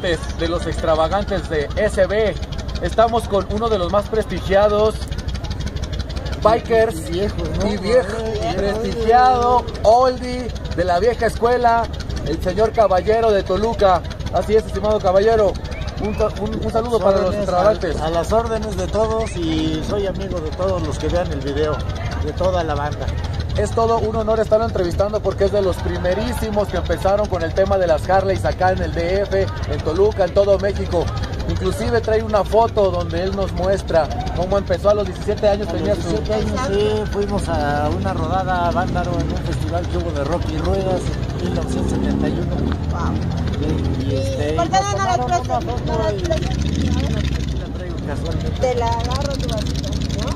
de los extravagantes de SB. Estamos con uno de los más prestigiados bikers prestigiado oldie de la vieja escuela, el señor Caballero de Toluca. Así es, estimado caballero. Un saludo para los extravagantes. A las órdenes de todos, y soy amigo de todos los que vean el video, de toda la banda. Es todo un honor estarlo entrevistando porque es de los primerísimos que empezaron con el tema de las Harleys acá en el DF, en Toluca, en todo México. Inclusive trae una foto donde él nos muestra cómo empezó a los 17 años. Tenía 17 años, sí, fuimos a una rodada a Vándaro en un festival que hubo de rock y ruedas en 1971. Wow. ¿Por qué no las prestas? Te la agarro tu vasito,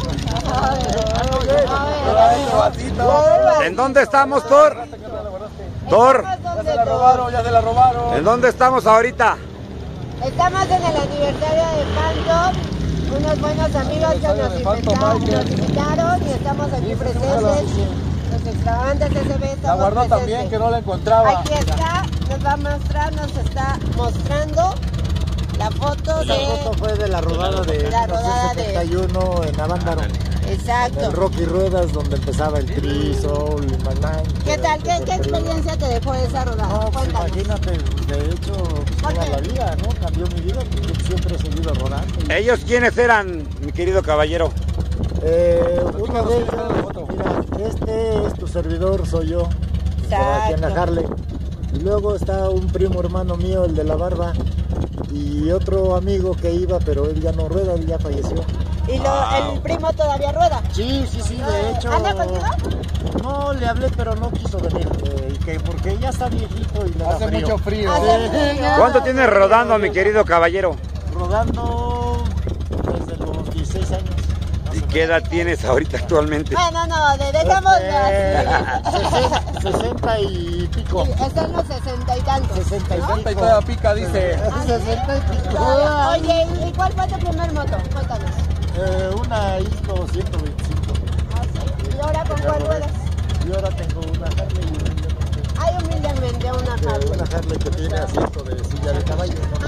¿no? ¿En dónde estamos, Thor? Thor, ya se la robaron, ya se la robaron. ¿En dónde estamos ahorita? Estamos en el aniversario de Phantom. Unos buenos amigos que nos invitaron y estamos aquí presentes. Los extravagantes SB. La guardó también, que no la encontraba. Aquí está, nos va a mostrar, nos está mostrando la foto. La foto fue de la rodada de 1971 en Avándaro. Exacto. En el rock y ruedas, donde empezaba el Tri, Soul, Manang. ¿Qué tal? ¿Qué experiencia te dejó esa rodada? No, pues imagínate, de hecho, toda la vida, ¿no? Cambió mi vida, porque siempre he seguido rodando. ¿Ellos quiénes eran, mi querido caballero? Una vez, mira, este es tu servidor, soy yo, aquí en la Harley. Y luego está un primo hermano mío, el de la barba, y otro amigo que iba, pero él ya no rueda, él ya falleció. ¿Y el primo todavía rueda? Sí, de hecho. ¿Anda contigo? No, le hablé, pero no quiso venir, porque ya está viejito y le da Hace mucho frío. ¿Cuánto tienes rodando, mi querido caballero? Rodando desde los 16 años. ¿Y qué edad tienes ahorita actualmente? No, dejamos 60 y pico. Sí, está en los 60 y tantos. 60 y todavía pica, dice. 60 y pico. Oye, ¿y cuál fue tu primer moto? Cuéntanos. Una ISCO 125. ¿Y ahora con cuál ruedas? Y ahora tengo una Harley. Hay humildemente una Harley. Una Harley que tiene asiento de silla de caballo, ¿no?